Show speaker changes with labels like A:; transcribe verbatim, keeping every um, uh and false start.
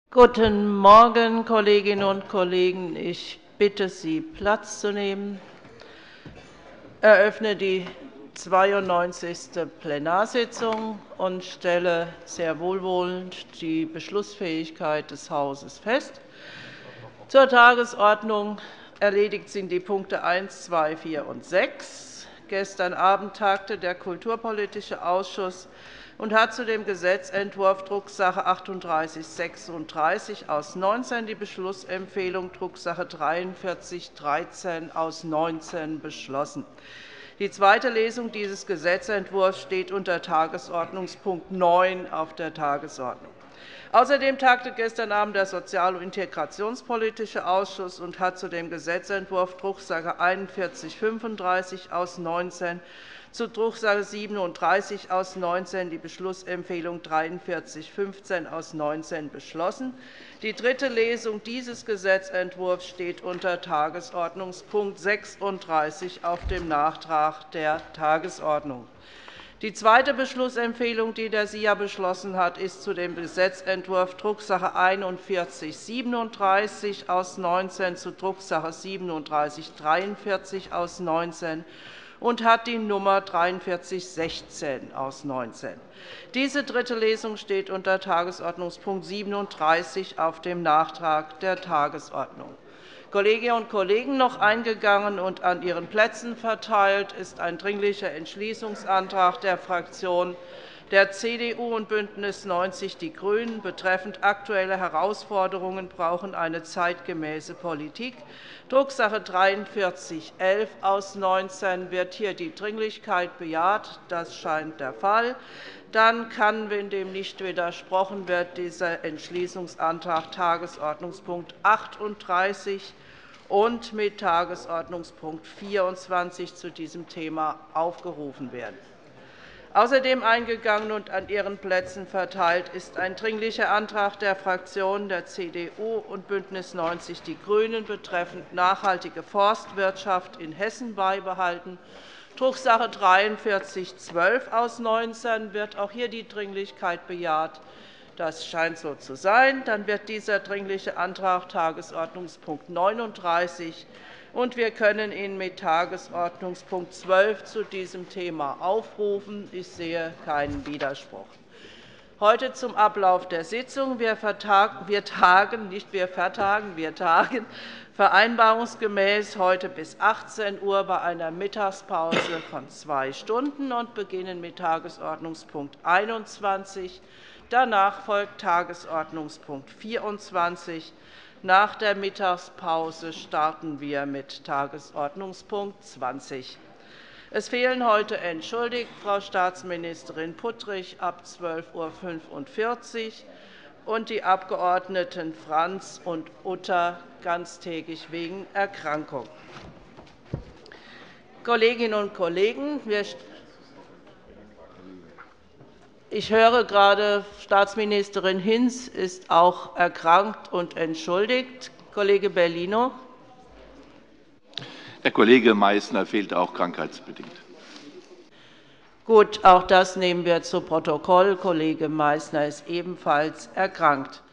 A: Guten Morgen, Kolleginnen und Kollegen. Ich bitte Sie, Platz zu nehmen. Ich eröffne die zweiundneunzigste Plenarsitzung und stelle sehr wohlwollend die Beschlussfähigkeit des Hauses fest. Zur Tagesordnung erledigt sind die Punkte eins, zwei, vier und sechs. Gestern Abend tagte der Kulturpolitische Ausschuss und hat zu dem Gesetzentwurf Drucksache achtunddreißig sechsunddreißig aus neunzehn die Beschlussempfehlung Drucksache dreiundvierzig dreizehn aus neunzehn beschlossen. Die zweite Lesung dieses Gesetzentwurfs steht unter Tagesordnungspunkt neun auf der Tagesordnung. Außerdem tagte gestern Abend der Sozial- und Integrationspolitische Ausschuss und hat zu dem Gesetzentwurf Drucksache einundvierzig fünfunddreißig aus neunzehn zu Drucksache siebenunddreißig aus neunzehn die Beschlussempfehlung dreiundvierzig fünfzehn aus neunzehn beschlossen. Die dritte Lesung dieses Gesetzentwurfs steht unter Tagesordnungspunkt sechsunddreißig auf dem Nachtrag der Tagesordnung. Die zweite Beschlussempfehlung, die der S I A beschlossen hat, ist zu dem Gesetzentwurf Drucksache einundvierzig siebenunddreißig aus neunzehn zu Drucksache siebenunddreißig dreiundvierzig aus neunzehn und hat die Nummer dreiundvierzig sechzehn aus neunzehn. Diese dritte Lesung steht unter Tagesordnungspunkt siebenunddreißig auf dem Nachtrag der Tagesordnung. Kolleginnen und Kollegen, noch eingegangen und an Ihren Plätzen verteilt ist ein Dringlicher Entschließungsantrag der Fraktionen der C D U und BÜNDNIS neunzig die GRÜNEN betreffend aktuelle Herausforderungen brauchen eine zeitgemäße Politik. Drucksache dreiundvierzig elf aus neunzehn. Wird hier die Dringlichkeit bejaht? Das scheint der Fall. Dann kann, wenn dem nicht widersprochen wird, dieser Entschließungsantrag Tagesordnungspunkt achtunddreißig und mit Tagesordnungspunkt vierundzwanzig zu diesem Thema aufgerufen werden. Außerdem eingegangen und an Ihren Plätzen verteilt ist ein Dringlicher Antrag der Fraktionen der C D U und BÜNDNIS neunzig die GRÜNEN betreffend nachhaltige Forstwirtschaft in Hessen beibehalten. Drucksache dreiundvierzig zwölf aus neunzehn. Wird auch hier die Dringlichkeit bejaht? Das scheint so zu sein. Dann wird dieser Dringliche Antrag Tagesordnungspunkt neununddreißig und wir können ihn mit Tagesordnungspunkt zwölf zu diesem Thema aufrufen. Ich sehe keinen Widerspruch. Heute zum Ablauf der Sitzung. Wir tagen, nicht wir vertagen, wir tagen vereinbarungsgemäß heute bis achtzehn Uhr bei einer Mittagspause von zwei Stunden und beginnen mit Tagesordnungspunkt einundzwanzig. Danach folgt Tagesordnungspunkt vierundzwanzig. Nach der Mittagspause starten wir mit Tagesordnungspunkt zwanzig. Es fehlen heute entschuldigt Frau Staatsministerin Puttrich ab zwölf Uhr fünfundvierzig und die Abgeordneten Frantz und Utter ganztägig wegen Erkrankung. Kolleginnen und Kollegen, ich höre gerade, Staatsministerin Hinz ist auch erkrankt und entschuldigt. Kollege Bellino.
B: Herr Kollege Meißner fehlt auch krankheitsbedingt.
A: Gut, auch das nehmen wir zu Protokoll. Kollege Meißner ist ebenfalls erkrankt.